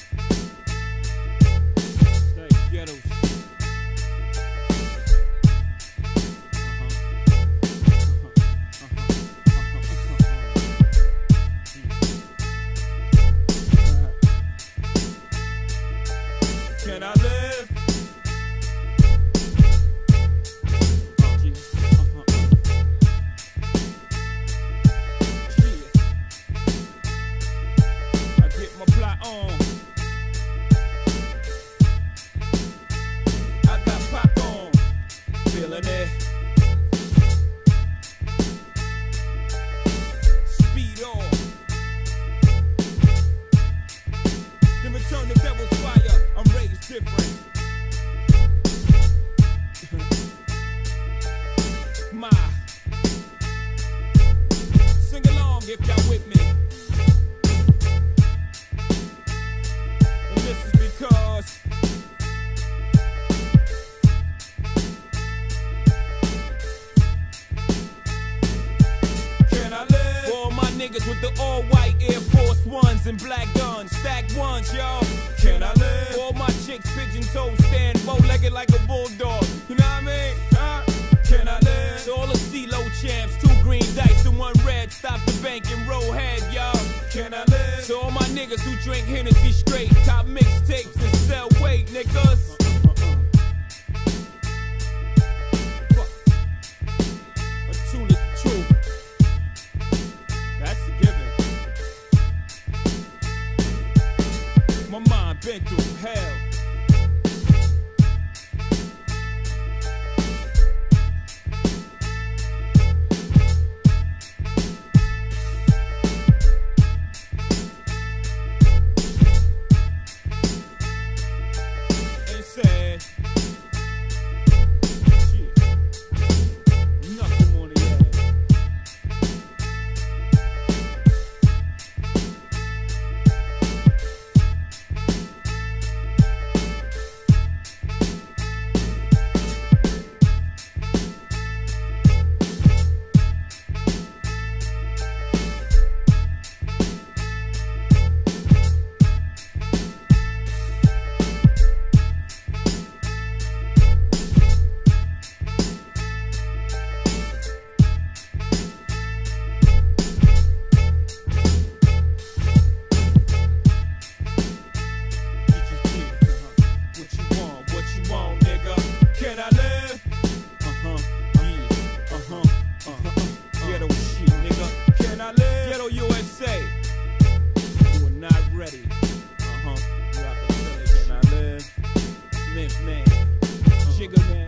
Ghetto shit. Can I live? I get my plot on. I got pop on. Feeling it. Speed on. Then return the devil's fire. I'm raised different. My. Sing along if y'all with me. And this is because can I live? For all my niggas with the all-white Air Force Ones and black guns, stacked ones, y'all. Can I live? For all my chicks pigeon-toed, stand bow-legged like a bulldog. You know what I mean? Huh? Can I live? To all the CeeLo champs, 2 green dice and 1 red. Stop the bank and roll head, y'all. Can I live? To all my niggas who drink Hennessy straight, top mixtapes and sell weight, niggas. A tune is the truth. That's a given. My mind been through hell. Ain't sad. Shit. Nothing on the ass. What you want, nigga? Can I live? Ghetto shit, nigga. Can I live? Ghetto USA. You are not ready. You have to tell it, can I live? Myth man. Jigga man.